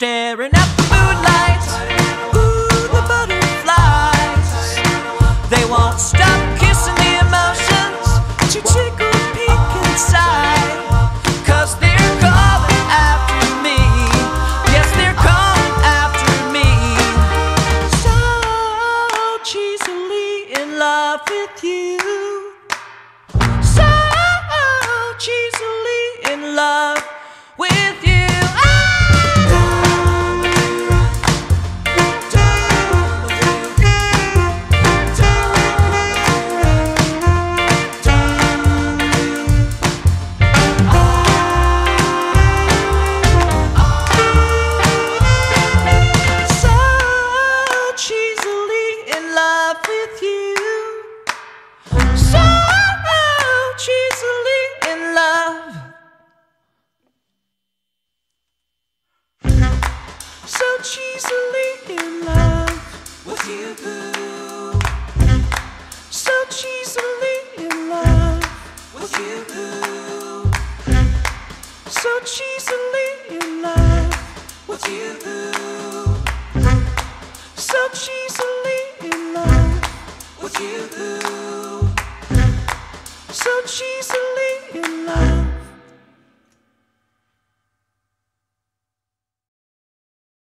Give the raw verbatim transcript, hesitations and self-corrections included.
staring at the moonlight. Ooh, the butterflies, they won't stop kissing the emotions to take a peek inside. Cause they're calling after me. Yes, they're calling after me. So cheesily in love with you. So cheesily in love with you. So cheesily in love with you, boo. So cheesily in love with you, boo. So cheesily in love with you, boo. So cheesily in love with you, boo. So cheesily.